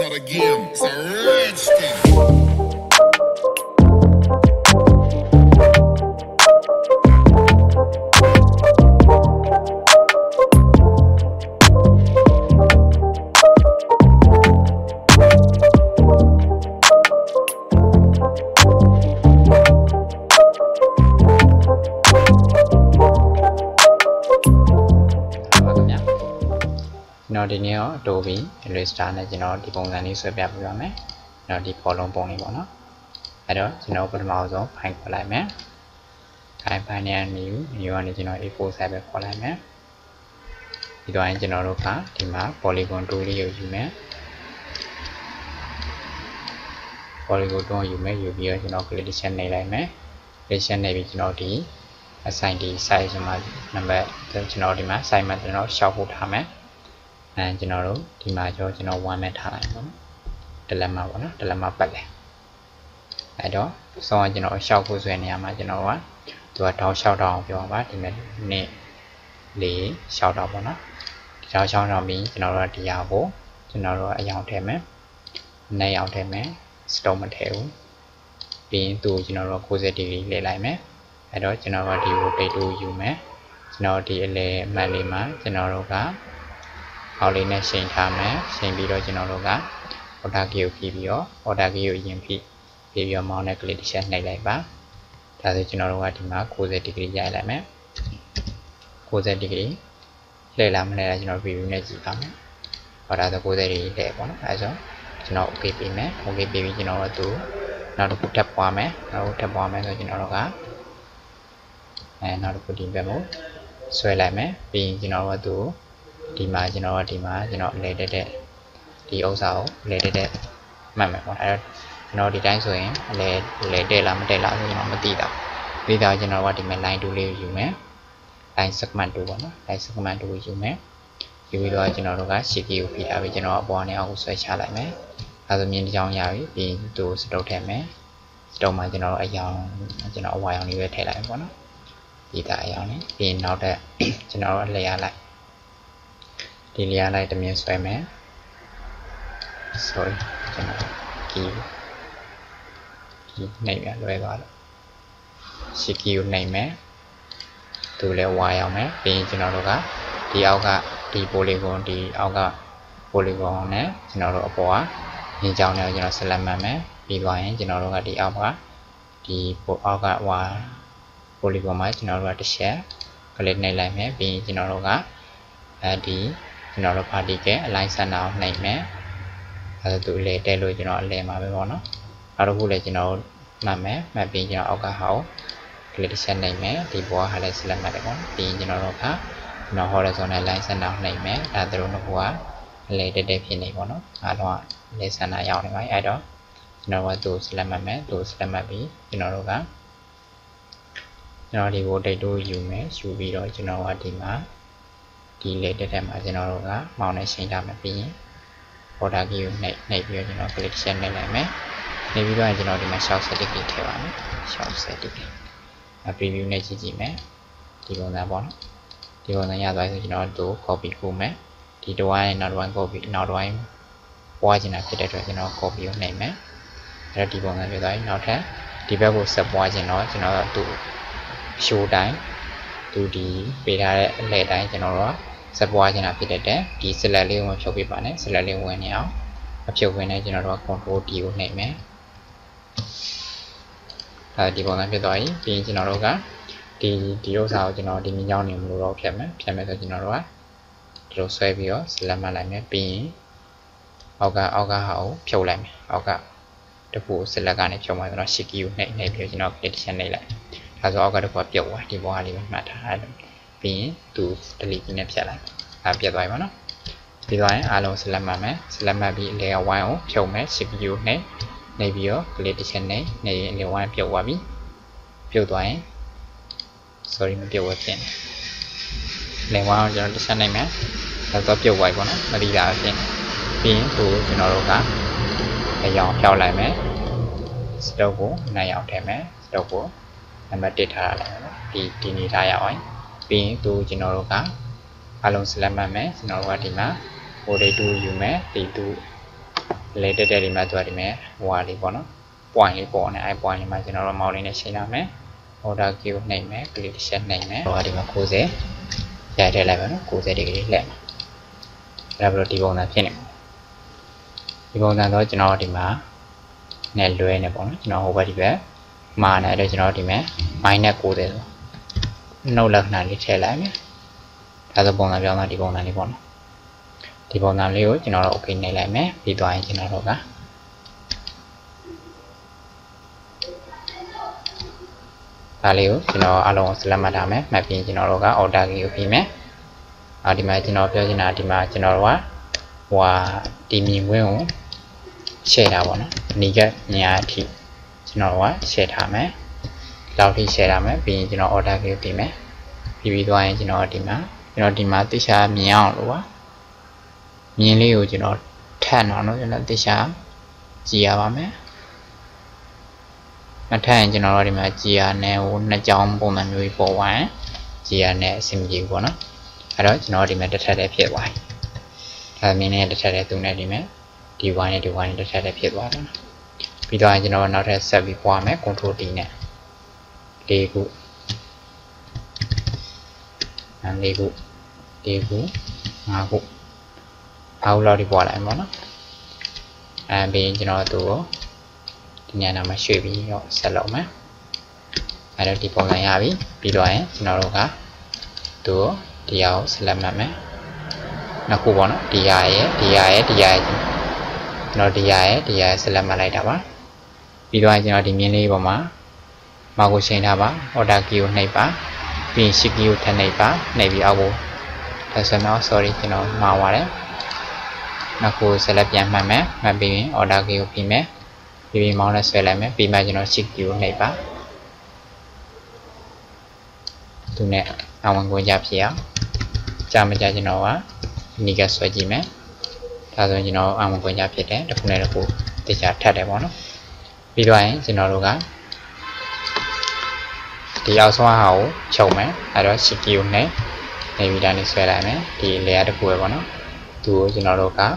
start again. It's a rich thing. ဒီနေ့ရောတိုးပြီး register နဲ့ကျွန်တော်ဒီပုံစံလေးဆွဲပြပေးပါမယ်။ကျွန်တော်ဒီပေါ်လုံးပုံလေးပေါ့နော်။အဲ့တော့ကျွန်တော်ပထမဆုံး file ခေါ်လိုက်မယ်။ file နဲ့ new ကနေကျွန်တော် A4 size ပဲခေါ်လိုက်မယ်။ဒီတော့ကျွန်တော်တို့ကဒီမှာ polygon tool လေးကိုယူမယ်။ polygon tool ယူမယ်ယူပြီးတော့ကျွန်တော် collision နှိပ်လိုက်မယ်။ collision နှိပ်ပြီးကျွန်တော်ဒီ assign ဒီ size မှာ number ကျွန်တော်ဒီမှာ size မှာကျွန်တော်ရှောက်ဖို့ထားမယ်။ကျွန်တော်တို့ဒီမှာကျွန်တော်1နဲ့ထားလိုက်ပါမယ်။တလက်မှာပေါ့နော်။တလက်မှာပတ်တယ်။အဲ့တော့ဆောင်းကျွန်တော်ရှောက်ဖို့ဆိုတဲ့နေရာမှာကျွန်တော်ကသူကတောင်းလျှောက်တော့အောင်ပြောပါဒီမဲ့နေ့လေးလျှောက်တော့ပေါ့နော်။ဒီတောင်းလျှောက်တော့ပြီးကျွန်တော်တို့ဒီဟာကိုကျွန်တော်တို့အယောင်ထည့်မယ်။နဲ့အောင်ထည့်မယ်။ stop မထည့်ဘူး။ပြီးရင်သူကျွန်တော်တို့90 degree လဲလိုက်မယ်။အဲ့တော့ကျွန်တော်ကဒီ rotate ကိုယူမယ်။ကျွန်တော်ဒီအလဲမှန်လေးမှာကျွန်တော်တို့ကအောက်လေးနဲ့ချိန်ထားမယ်ချိန်ပြီးတော့ကျွန်တော်တို့က order key ကိုပြီးပြီးတော့ order key ကိုအရင်ပြီးပြီးတော့ mouse နဲ့ click တစ်ချက်နှိပ်လိုက်ပါဒါဆိုကျွန်တော်တို့ကဒီမှာ90 degree ရိုက်လိုက်မယ်90 degree လှည့်လာမလဲကျွန်တော် review နဲ့ကြည့်ပါမယ်ဟောဒါဆို90 degree လှည့်ပေါ့နော်အဲဆိုကျွန်တော် okay ပေးမယ် okay ပေးပြီးကျွန်တော်တို့သူနောက်တစ်ခုထပ်ပွားမယ်နောက်ထပ်ပွားမယ်ဆိုကျွန်တော်တို့ကနောက်တစ်ခုဒီဘက်ကိုဆွဲလိုက်မယ်ပြီးရင်ကျွန်တော်တို့သူဒီမှာကျွန်တော်လဲတက်တဲ့ဒီဥစ္စာကိုလဲတက်တဲ့မှတ်မယ်ပေါ့အဲကျွန်တော်ဒီတိုင်းဆိုရင်လဲတက်လားမတက်လားဆိုကျွန်တော်မသိတော့ပြီးတော့ကျွန်တော်ကဒီမှာ line 2လေးကိုယူမယ် line segment 2ပေါ့နော် line segment 2ကိုယူမယ်ယူပြီးတော့ကျွန်တော်တို့က sheet ကိုဖိထားပြီးကျွန်တော်အပေါ်နဲ့အောက်ကိုဆွဲချလိုက်မယ်အဲဆိုမြင်တစ်ကြောင်းရပြီပြီးသူစတုပ်ထည့်မယ်စတုပ်မှာကျွန်တော်တို့အယောင်ကျွန်တော်အဝါရောင်လေးပဲထည့်လိုက်ပေါ့နော်ဒီသားအယောင်လေးပြီးနောက်တဲ့ကျွန်တော်တို့လဲရလိုက်ဒီလျားလိုက်တမြင်ဆွဲမယ် sorry ကျွန်တော်ကီနှိပ်ရလွဲသွားတယ်ရှစ်ကီကိုနှိပ်မယ်သူလည်းဝါရောက်မယ်ပြီးရင်ကျွန်တော်တို့ကဒီအောက်ကဒီ polygon ဒီအောက်က polygon နဲ့ကျွန်တော်တို့အပေါ်ကမြင်ကြောင်းနဲ့ကျွန်တော် select မှတ်မယ်ပြီးသွားရင်ကျွန်တော်တို့ကဒီအောက်ကဒီအောက်ကဝါ polygon မှာကျွန်တော်တို့ကတစ်ချက် click နှိပ်လိုက်မယ်ပြီးရင်ကျွန်တော်တို့ကဒီကျွန်တော်တို့ particle align center ကိုနှိပ်မယ်အဲဒါသူအလဲတဲလို့ကျွန်တော်အလဲမှာပဲပေါ့နော်နောက်တစ်ခုလည်းကျွန်တော်မှတ်မယ်မှတ်ပြီးကျွန်တော်အောက်ကဟာကို click တစ်ချက်နှိပ်မယ်ဒီဘောကလည်း select မှတ်တယ်ပေါ့ပြီးရင်ကျွန်တော်တို့ကကျွန်တော် horizontal line center ကိုနှိပ်မယ်ဒါသူတို့နှစ်ခုကအလဲတက်တက်ဖြစ်နေပေါ့နော်အားလုံးကလဲ center ရောက်နေပါပြီအဲ့တော့ကျွန်တော်ကသူ select မှတ်မယ်သူ select မှတ်ပြီးကျွန်တော်တို့ကကျွန်တော်ဒီကို date ကိုယူမယ်ယူပြီးတော့ကျွန်တော်ကဒီမှာဒီလေတက်တက်မှာကျွန်တော်တို့ကမောင်းနဲ့ချိန်ထားမယ်ပြီးရင် order key ကိုနှိပ်ပြီးတော့ကျွန်တော် click ချက်နှိပ်လိုက်မယ်နှိပ်ပြီးတော့ကျွန်တော်ဒီမှာ60 degree ထည့်ပါမယ်60 degree preview နဲ့ကြည့်မယ်ဒီပုံစံပေါ့နော်ဒီပုံစံရသွားဆိုကျွန်တော်တို့ copy ကိုမယ်ဒီတစ်ဝိုင်းနောက်တစ်ဝိုင်း copy နောက်တစ်ဝိုင်းပွားချင်တာဖြစ်တဲ့အတွက်ကျွန်တော် copy ကိုနှိပ်မယ်အဲ့တော့ဒီပုံစံဖြစ်သွားပြီနောက်ထပ်ဒီဘက်ကိုဆက်ပွားချင်တော့ကျွန်တော်တို့ show တိုင်းသူဒီပေးထားတဲ့အလဲတိုင်းကျွန်တော်တို့စပွားချင်တာဖြစ်တဲ့ဒီ select လေးကိုဖြုတ်ပြပါနဲ့ select လေးဝင်နေအောင်အဖြုတ်ဝင်နေကျွန်တော်တို့က control D ကိုနှိပ်မယ်ဒီပုံစံဖြစ်သွားပြီပြီးရင်ကျွန်တော်တို့ကဒီဥစ္စာကိုကျွန်တော်ဒီမြင်းကြောင်းနေမလို့တော့ဖြတ်မယ်ဆိုကျွန်တော်တို့ကဒီလိုဆွဲပြီးတော့ select မှတ်လိုက်မယ်ပြီးရင်အောက်ကဟာကိုဖြုတ်လိုက်မယ်အောက်ကတခု select ကနေဖြုတ်မှကျွန်တော် shift key ကိုနှိပ်ပြီးကျွန်တော် click တစ်ချက်နှိပ်လိုက်ဒါဆိုအောက်ကတခုပြုတ်သွားဒီဘောကလေးပဲမှတ်ထားတယ်ပြီးရင်သူ delete နဲ့ဖြတ်လိုက်ပြတ်သွားပြီပေါ့နော်ပြီးသွားရင်အားလုံး select မှတ်မယ် select မှတ်ပြီး layer 1ကိုဖြုတ်မယ် shift key ကိုနှိပ်ပြီးတော့ click တစ်ချက်နှိပ်ရင် layer 1ပြုတ်သွားပြီပြုတ်သွားရင် sorry မပြုတ်ဘူးဖြစ်နေ layer 1ကိုကျွန်တော်တစ်ချက်နှိပ်မယ်ဒါဆိုပြုတ်သွားပြီပေါ့နော်မတိတာဖြစ်နေပြီးရင်သူကျွန်တော်တို့ကအရောင်ဖြောက်လိုက်မယ် stroke ကိုနိုင်အောင်ထည့်မယ် stroke ကိုနံပါတ်1ထားရအောင်နော်ဒီနေထားရအောင်ပြီးရင်သူကျွန်တော်တို့ကအလုံး select မှတ်မယ်ကျွန်တော်တို့ကဒီမှာ rotate 2ယူမယ်ဒီ2 လေတက်တဲ့ဒီမှာသွားဒီမဲ့ဟိုဟာလေးပေါ့နော် point လေးပေါ်နေအဲ point လေးမှာကျွန်တော်တို့မောက်လေးနဲ့ရှင်းလာမယ် order queue နှိပ်မယ် click တစ်ချက်နှိပ်မယ်ဟိုဟာဒီမှာ90ရိုက်ထည့်လိုက်ပါနော်90ဒီကလေးလှည့်မယ်အဲ့ဒါပြီးတော့ဒီပုံစံဖြစ်နေမှာဒီပုံစံတော့ကျွန်တော်ဒီမှာနဲ့လွဲနေပေါ့နော်ကျွန်တော်ဟိုဘက်ဒီဘက်မှာနေအဲ့တော့ကျွန်တော်ဒီမဲ့ -90 ဆိုနှုတ်လက္ခဏာလေးထည့်လိုက်မယ်ဒါဆိုပုံစံပြောင်းတော့ဒီပုံစံလေးပေါ့နော်ဒီပုံစံလေးကိုကျွန်တော်တို့ okay နှိပ်လိုက်မယ်ပြီးသွားရင်ကျွန်တော်တို့ကဒါလေးကိုကျွန်တော်အလုံးစလက်မှတ်ထားမယ်မှတ်ပြီးကျွန်တော်တို့က order key ကိုပြီးမယ်ဒီမှာကျွန်တော်ပြောချင်တာဒီမှာကျွန်တော်တို့ကဟိုဒီမြင်ကွင်းကို share တာပေါ့နော်အနီးကညာအထိကျွန်တော်တို့က share ထားမယ်လောက်ထိ share ထားမယ်ပြီးရင်ကျွန်တော် order key ကိုပြီးမယ်ပြီးသွားရင်ကျွန်တော်ဒီမှာတိကျမြင်အောင်လို့ပါမြင်လေးကိုကျွန်တော်ထပ်အောင်လို့ကျွန်တော်တိကျကြည့်ရပါမယ်မထပ်ရင်ကျွန်တော်တို့ဒီမှာကြည်ရနဲ့ဟိုနှစ်ကြောင်းပုံစံမျိုးကြီးပေါ်သွားရင်ကြည်ရနဲ့အဆင်ပြေဘူးပေါ့နော်အဲ့တော့ကျွန်တော်ဒီမှာတစ်ထပ်တည်းဖြစ်သွားပြီဒါမြင်နေတဲ့တစ်ထပ်တည်းသူနဲ့ဒီမှာဒီဝိုင်းနဲ့ဒီဝိုင်းနဲ့တစ်ထပ်တည်းဖြစ်သွားတယ်ပြီးတော့ကျွန်တော်နောက်ထပ်ဆက်ပြီးပွားမယ် control D နဲ့၄ခု၄ခု၅ခုအောက်လောက်ဒီပွားလိုက်ပါနော်ပြီးရင်ကျွန်တော်သူ့ကိုဒီညနာမှာရွှေ့ပြီးတော့ဆက်လုပ်မယ်အဲ့တော့ဒီပုံစံရပြီပြီးတော့ရင်ကျွန်တော်တို့ကသူ့ဒီဟာကိုဆက်လက်မှတ်မယ်နှစ်ခုပေါ့နော်ဒီဟာရဲ့ကျွန်တော်ဒီဟာရဲ့ဆက်လက်မှတ်လိုက်တာပါပြီးတော့ကျွန်တော်ဒီမြင်းလေးပေါ်မှာမောက်ကိုချိန်ထားပါ order key ကိုနှိပ်ပါပြီးရင် shift key ကိုထပ်နှိပ်ပါနှိပ်ပြီးအောက်ကိုဒါဆိုတော့ sorry ကျွန်တော်မှားပါတယ်နောက်ကိုဆက်လက်ပြန်မှတ်မယ်မှတ်ပြီးရင် order key ကိုပြီးမယ်ပြီးမောင်းနဲ့ဆွဲလိုက်မယ်ပြီးမှကျွန်တော် shift key ကိုနှိပ်ပါသူနဲ့အဝင်ကိုကြဖြစ်အောင်ကြာမကြာကျွန်တော်ကအနီးကဆွဲကြည့်မယ်ဒါဆိုရင်ကျွန်တော်အဝင်ကိုကြဖြစ်တယ်တစ်ခုနဲ့တစ်ခုတခြားထပ်တယ်ပေါ့နော်ပြီးတော့ရင်ကျွန်တော်တို့ကဒီအောက်ဆုံးဟာကိုချုပ်မယ်အဲ့တော့ shift key ကိုနှိပ်ပြီးဒါနဲ့ဆွဲလိုက်မယ်ဒီ layer တစ်ခုပဲပေါ့နော်သူကိုကျွန်တော်တို့က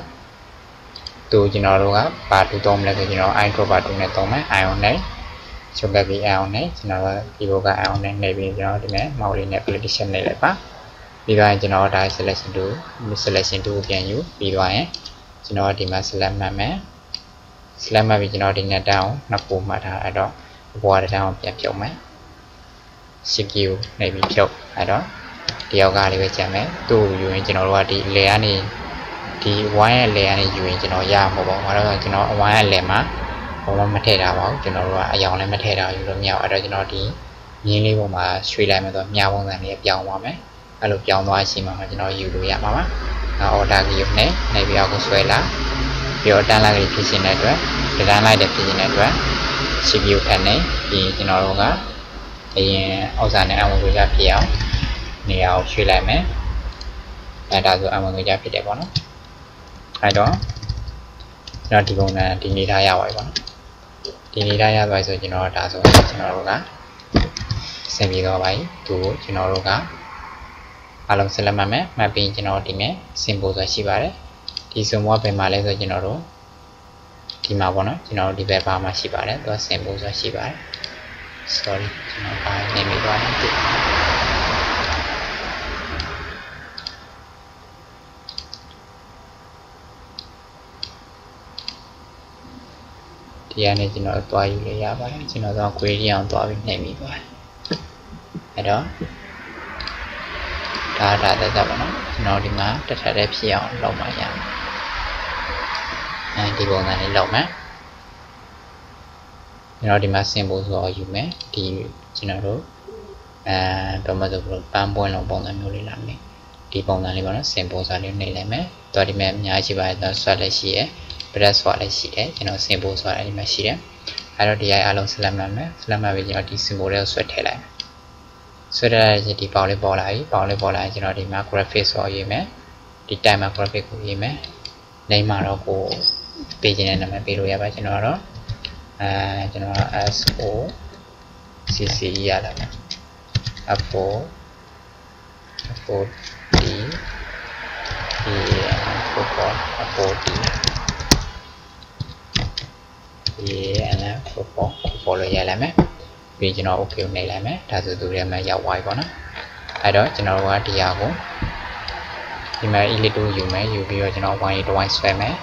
ဘာတူသုံးမလဲဆိုကျွန်တော် intro ဘာတူနဲ့သုံးမယ် ion နဲ့ချုပ်ခဲ့ပြီး ion နဲ့ကျွန်တော်ကဒီဘက်က ion နဲ့နှိပ်ပြီးကျွန်တော်ဒီမဲ့ mouse လေးနဲ့ position နှိပ်လိုက်ပါပြီးတော့ရင်ကျွန်တော်ဒါ selection 2ကိုပြန်ယူပြီးတော့ရင်ကျွန်တော်ဒီမှာ select မှတ်မယ် select မှတ်ပြီးကျွန်တော်ဒီနဲ့တောင်းနှစ်ခုမှတ်ထားအဲ့တော့ဘွားတစ်တောင်းပြန်ဖြုတ်မယ် shift key ကိုနှိပ်ပြီးဖြုတ်အဲ့တော့ဒီယောက်ကလေးပဲကျန်မယ်သူ့ကိုယူရင်ကျွန်တော်တို့ကဒီ layer ကနေဒီဝိုင်းရဲ့ layer နဲ့ယူရင်ကျွန်တော်ရမှာပေါ့ဘာလို့လဲကျွန်တော်ဝိုင်းရဲ့ layer မှာဘာမှမထည့်ထားပါဘူးကျွန်တော်တို့ကအယောင်လည်းမထည့်ထားယူလို့မရဘူးအဲ့တော့ကျွန်တော်ဒီမြင်းလေးပေါ်မှာရွှေ့လိုက်မယ်ဆိုမြားပုံစံလေးပြောင်းသွားမယ်အဲ့လိုပြောင်းသွားရှိမှကျွန်တော်ယူလို့ရမှာပါorder key ကိုနှိပ်ပြီးအောက်ကိုဆွဲလာပြီးတော့တန်းလိုက်ကလေးဖြစ်ရှင်တဲ့အတွက်တန်းလိုက်တဲ့ဖြစ်ရှင်တဲ့အတွက် CPU ထပ်နေပြီးကျွန်တော်တို့ကအရင်ဥစ္စာနဲ့အဝင်ကိုရဖြစ်အောင်နေရာကိုရွှေ့လိုက်မယ်အဲ့ဒါဆိုအဝင်ကိုရဖြစ်တယ်ပေါ့နော်အဲ့တော့ကျွန်တော်ဒီပုံစံဒီနေထားရပါပြီပေါ့နော်ဒီနေထားရသွားဆိုကျွန်တော်ဒါဆိုကျွန်တော်တို့ကဆင်ပြေတော့ပါပြီသူကိုကျွန်တော်တို့ကအလုံးဆက်လက်မှတ်မယ်မှတ်ပြီးကျွန်တော်ဒီမဲ့ symbol ဆိုရှိပါတယ်ဒီ symbol ဘယ်မှာလဲဆိုကျွန်တော်တို့ဒီမှာပေါ့နော်ကျွန်တော်ဒီဘက်ဘာမှရှိပါတယ်သူက symbol ဆိုရှိပါတယ် sorry ကျွန်တော်ဘာနေမိသွားတယ်ဒီကနေကျွန်တော်သွားယူလို့ရပါတယ်ကျွန်တော်တော့ query အောင်သွားပြီးနှိပ်မိပါတယ်အဲ့တော့ဒါသက်သက်ပါနော်ကျွန်တော်ဒီမှာတစ်ထပ်တည်းဖြစ်အောင်လုပ်မှရမယ်ဒီပုံစံလေးလုပ်မယ်ကျွန်တော်ဒီမှာ symbol ဆိုတော့ယူမယ်ဒီကျွန်တော်တို့တော့မဆိုဘူးပန်းပွင့်လုံးပုံစံမျိုးလေးလာမယ်ဒီပုံစံလေးပါနော် symbol ဆိုလေးနှိပ်လိုက်မယ်တော့ဒီမှာအများကြီးပါတယ်တော့ swap လည်းရှိရယ် brush ဆွလည်းရှိတယ်ကျွန်တော် symbol ဆွလည်းဒီမှာရှိတယ်အဲ့တော့ဒီအလုံး select မှတ်မယ် select မှတ်ပြီးကျွန်တော်ဒီ symbol လေးကိုဆွဲထည့်လိုက်မယ်ဆွဲထည့်လိုက်ရင်ဒီပေါင်လေးပေါ်လာပြီပေါင်လေးပေါ်လာရင်ကျွန်တော်ဒီမှာ graphic ဆိုရေးမယ်ဒီ time မှာ graphic ကိုရေးမယ် name မှာတော့ကိုပေးခြင်းနဲ့နာမည်ပေးလို့ရပါကျွန်တော်တော့ကျွန်တော် SOCC ရလာမယ် F4D F4D ဒီအနပေါ်လို့ရလိုက်မယ်ပြီးကျွန်တော် okay နေလိုက်မယ်ဒါဆိုသူတွေမှာရောက်သွားပြီပေါ့နော်အဲ့တော့ကျွန်တော်တို့ကဒီဟာကိုဒီမှာ elite ယူမယ်ယူပြီးတော့ကျွန်တော် y တစ်ဝိုင်းဆွဲမယ်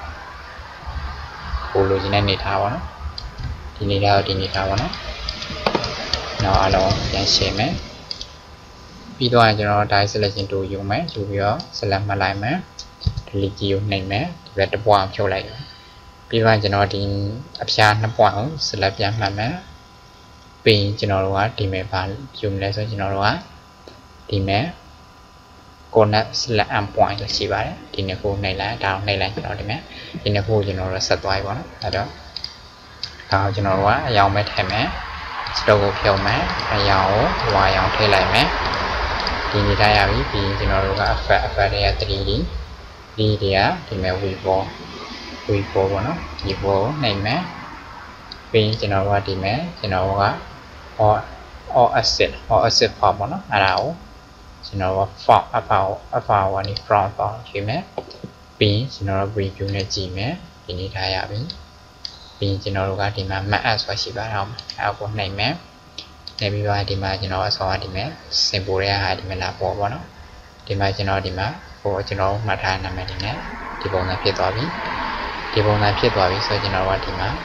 ပို့လို့ခြင်းနဲ့နေထားပါတော့ဒီနေထားကိုဒီနေထားပါတော့နောက်အလုံးပြန်ရှင်းမယ်ပြီးတော့ကျွန်တော် die selection tool ယူမယ်ယူပြီးတော့ select မှတ်လိုက်မယ် delete ကြီးကိုနှိပ်မယ်ဒီဘက်တစ်ပွားဖြုတ်လိုက်ပြီးတော့ကျွန်တော်ဒီအဖျားနှစ်ပွားကို select ပြန်မှတ်မယ်ပြီးရင်ကျွန်တော်တို့ကဒီမဲ့ပါယူမလဲဆိုကျွန်တော်တို့ကဒီမဲ့ connect select and point ဆိုရှိပါတယ်ဒီနှစ်ခုနှိပ်လိုက်ဒါအောင်နှိပ်လိုက်ကျွန်တော်ဒီမဲ့ဒီနှစ်ခုကျွန်တော်တို့ဆက်သွားပြီပေါ့နော်အဲ့တော့ဒါကိုကျွန်တော်တို့ကအရောင်ပဲထည့်မယ်စတော့ကိုဖြုတ်မယ်အရောင်ကိုဝါရောင်ထည့်လိုက်မယ်ဒီနေထားရပြီပြီးရင်ကျွန်တော်တို့က effect တွေက 3D ဒီတွေကဒီမဲ့ weeble ပေါ့နော် weeble နှိပ်မယ်ပြီးရင်ကျွန်တော်တို့ကဒီမဲ့ကျွန်တော်တို့က all asset file ပေါ့နော်အဲ့ဒါကိုကျွန်တော်တို့က file file ကနေ from file ရေးမယ်ပြီးရင်ကျွန်တော်တို့ review နဲ့ကြည့်မယ်ဒီနေထားရပြီပြီးရင်ကျွန်တော်တို့ကဒီမှာ map app ဆိုတာရှိပါတယ်အဲ့ကိုနှိပ်မယ်နှိပ်ပြီးတော့ဒီမှာကျွန်တော်အစောကဒီမှာ symbol ရဲ့ဟာဒီမှာလာပေါ့ပေါ့နော်ဒီမှာကျွန်တော်ဒီမှာကျွန်တော်မှတ်ထားနာမည်ဒီနဲ့ဒီပုံစံဖြစ်သွားပြီဒီပုံစံဖြစ်သွားပြီဆိုကျွန်တော်ကဒီမှာ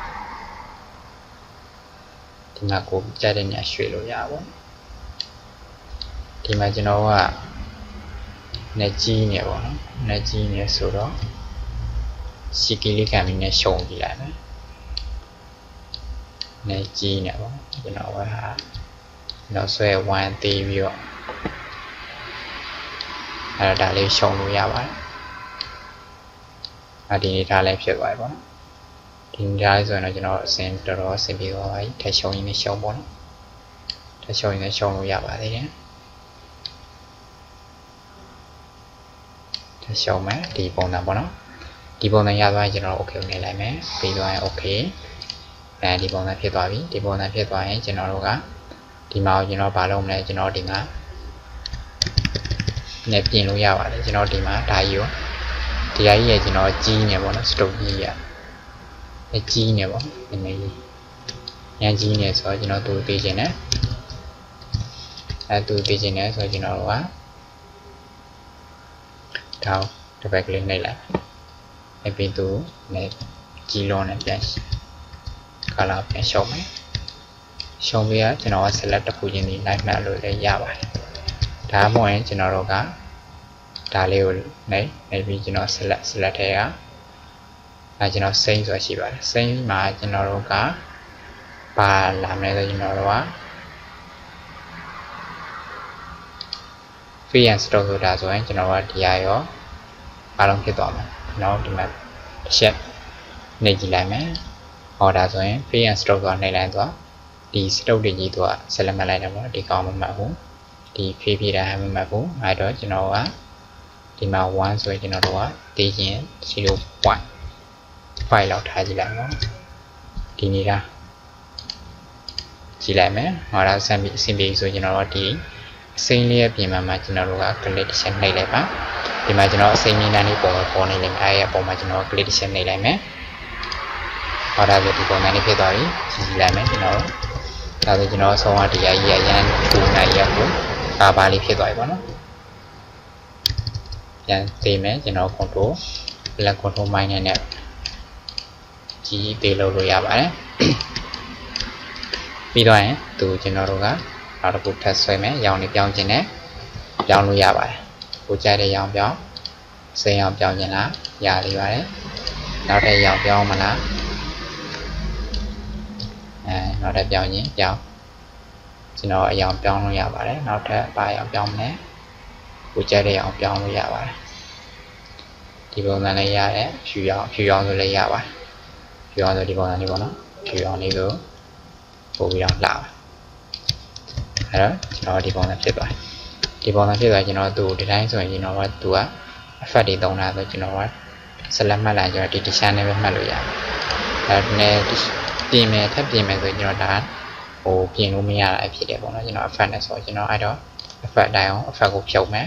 ကိုကြတဲ့နေရာရွှေ့လို့ရပါဘူးဒီမှာကျွန်တော်ကနေကြီးနေပေါ့နော်နေကြီးနေဆိုတော့စီကီလေးခံပြီးနဲ့ရှုံပြလိုက်မယ်နေကြီးနေပေါ့ကျွန်တော်ကနောက်ဆွဲ1သေးပြီးတော့အဲ့ဒါလေးရှုံလို့ရပါတယ်ဒီနေထားလေးဖြစ်သွားပြီပေါ့နော်ဒီနေရာလေးဆိုရင်တော့ကျွန်တော်အစင်တော်တော်အဆင်ပြေသွားပါပြီထက်ရှုံရင်းနဲ့ရှုံပေါ့နော်ထက်ရှုံရင်းနဲ့ရှုံလို့ရပါသေးတယ်ထက်ရှုံမယ်ဒီပုံစံပေါ့နော်ဒီပုံစံရသွားရင်ကျွန်တော် okay နေလိုက်မယ်ပြီးသွားရင် okay ဒီပုံစံဖြစ်သွားပြီဒီပုံစံဖြစ်သွားရင်ကျွန်တော်တို့ကဒီမှာကျွန်တော်ဘာလုပ်မလဲကျွန်တော်ဒီမှာနေပြင်လို့ရပါတယ်ကျွန်တော်ဒီမှာဒါကြီးရောဒီဟာကြီးရကျွန်တော်ကြီးနေပေါ့နော် stroke ကြီးရကြီးနေပေါ့ဒီနေ့ရန်ကြီးနေဆိုတော့ကျွန်တော်တူသိချင်တယ်တူသိချင်တယ်ဆိုတော့ကျွန်တော်တို့ကဒါတစ်ပတ်ကလေးနှိပ်လိုက်အပြင်တူနဲ့ကြီးလုံးနဲ့ပြန်color ပြန်ရှုံးမယ်ရှုံးပြီးတော့ကျွန်တော်က select တစ်ခုချင်းဒီ light map လို့လည်းရပါတယ်ဒါမှမဟုတ်ရင်ကျွန်တော်တို့ကဒါလေးကိုနှိပ်ပြီးကျွန်တော် select ထဲကကျွန်တော် same ဆိုတာရှိပါတယ် same မှာကျွန်တော်တို့ကပါလာမယ်ဆိုကျွန်တော်တို့က free and stock ဆိုတာဆိုရင်ကျွန်တော်တို့ကဒီဟာရောအားလုံးဖြစ်သွားမယ်နောက်ဒီမှာတစ်ချက်နှိပ်ကြည့်လိုက်မယ်ဟောဒါဆိုရင် free and stock ဆိုတာနှိပ်လိုက်တော့ဒီ stock တွေကြီးတော့ဆက်လက်မှတ်လိုက်တယ်ပေါ့ဒီကောင်မမှတ်ဘူးဒီဖြည့်တာမမှတ်ဘူးအဲ့တော့ကျွန်တော်ကဒီမှာ1ဆိုရင်ကျွန်တော်တို့ကတည်ခြင်း 0.5 လောက်ထားကြည့်လိုက်နော်ဒီနေတာကြည့်လိုက်မယ်ဟောဒါဆင်ပြီးဆိုကျွန်တော်တို့ဒီအစိမ်းလေးရဲ့ပြင်မှာကျွန်တော်တို့က click တစ်ချက်နှိပ်လိုက်ပါဒီမှာကျွန်တော်အစိမ်းနည်းနည်းလေးပေါ်နေလိမ့်မယ်အဲ့ရဲ့ပုံမှာကျွန်တော် click တစ်ချက်နှိပ်လိုက်မယ်ဟောဒါဆိုဒီပုံစံလေးဖြစ်သွားပြီကြည့်လိုက်မယ်ကျွန်တော်တို့ဒါဆိုကျွန်တော်ဆုံးကဒီအကြီးရန်ထူနေရကိုပါလေးဖြစ်သွားပြီပေါ့နော်ပြန်သိမယ်ကျွန်တော် control minus နဲ့ကြီးသေးလို့ရပါတယ်ပြီးတော့ရင်ကျွန်တော်တို့ကနောက်တစ်ခုထပ်ဆွဲမယ်ရောင်နေပြောင်းခြင်းနဲ့ပြောင်းလို့ရပါတယ်ကိုကြိုက်တဲ့ရောင်ပြောင်းစိမ်းရောင်ပြောင်းခြင်းလားရသေးပါတယ်နောက်ထပ်ရောင်ပြောင်းမလားနောက်ထပ်ပြောင်းခြင်းပြောင်းကျွန်တော်အရောင်ပြောင်းလို့ရပါတယ်နောက်ထပ်ပါရောင်ပြောင်းမယ်ကိုကြိုက်တဲ့ရောင်ပြောင်းလို့ရပါတယ်ဒီပုံစံလေးရတယ်ဖြူရောင်ဆိုလည်းရပါတယ်ဖြူရောင်ဆိုဒီပုံစံလေးပေါ့နော်ဖြူရောင်လေးကိုပို့ပြီးတော့လှပါအဲ့တော့ကျွန်တော်ဒီပုံစံဖြစ်သွားဒီပုံစံဖြစ်သွားကျွန်တော်သူ့ဒီတိုင်းဆိုရင်ကျွန်တော်ကသူက effect တွေသုံးတာဆိုကျွန်တော်က select မှတ်လိုက်ကျွန်တော်ဒီ design နဲ့ပဲမှတ်လို့ရတယ်အဲ့ဒါနဲ့ပြင်မယ်ထပ်ပြင်မယ်ဆိုကျွန်တော်ဒါပြင်လို့မရတာဖြစ်တယ်ပေါ့နော်ကျွန်တော် effect နဲ့ဆိုကျွန်တော်အဲ့တော့ effect တိုင်းအောင် effect ကိုဖြုတ်မယ်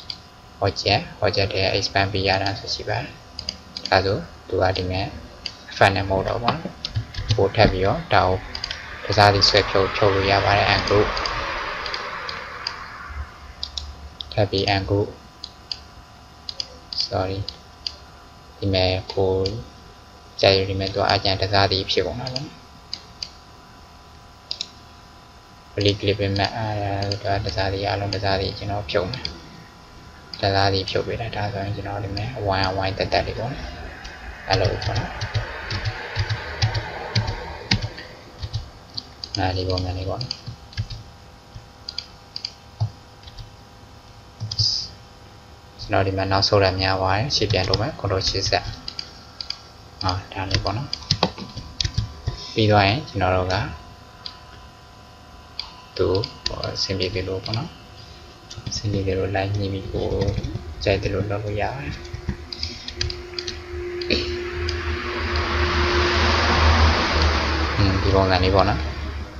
object တွေ expand ပြရတာဆိုရှိပါတယ်ဒါဆိုသူကဒီမဲ့ fan နဲ့မဟုတ်တော့ဘူးပို့ထပ်ပြီးတော့ဒါကိုတစားစီဆွဲဖြုတ်လို့ရပါတယ် ungroup ထပ်ပြီး ungroup sorry ဒီမဲ့ကိုကြိုက်ဒီမဲ့သူအကြံတစားစီဖြစ်ကုန်တာပေါ့ clip ပဲမဲ့ဒါတစားစီအလုံးတစားစီကျွန်တော်ဖြုတ်မယ်တစားစီဖြုတ်ပေးလိုက်ဒါဆိုရင်ကျွန်တော်ဒီမဲ့ဝိုင်းတက်တက်လေးပေါ့အဲ့လိုပေါ့နော်ဒီပုံစံလေးပေါ့ကျွန်တော်ဒီမှာနောက်ဆုံးရများပါတယ်ရှင်းပြန်တော့မယ် control 80ဒါလေးပေါ့နော်ပြီးသွားရင်ကျွန်တော်တို့ကသူအဆင်ပြေတယ်လို့ပေါ့နော်အဆင်ပြေတယ်လို့လိုက်ညှိပြီးကိုကြိုက်တယ်လို့လုပ်လို့ရပါတယ်ဒီပုံစံလေးပေါ့နော်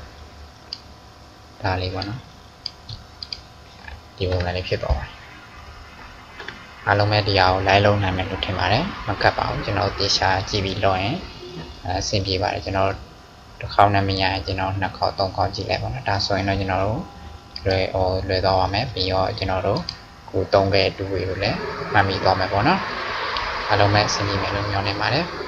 ဒါလေးပေါ့နော်ဒီပုံစံလေးဖြစ်သွားပါတယ်အားလုံးပဲတရားကိုလိုက်လုံးနိုင်မယ်လို့ထင်ပါတယ်မကတ်ပါဘူးကျွန်တော်တေချာကြည့်ပြီးလုပ်ရင်အဆင်ပြေပါတယ်ကျွန်တော်တစ်ခေါက်နဲ့မရရင်ကျွန်တော်နှစ်ခေါက်သုံးခေါက်ကြည့်လိုက်ပါတော့ဒါဆိုရင်တော့ကျွန်တော်တို့လွယ်သွားပါမယ်ပြီးတော့ကျွန်တော်တို့ကိုသုံးခဲ့တူတွေကိုလည်းမှတ်မိသွားမယ်ပေါ့နော်အားလုံးပဲအဆင်ပြေမယ်လို့ညွှန်နေပါတယ်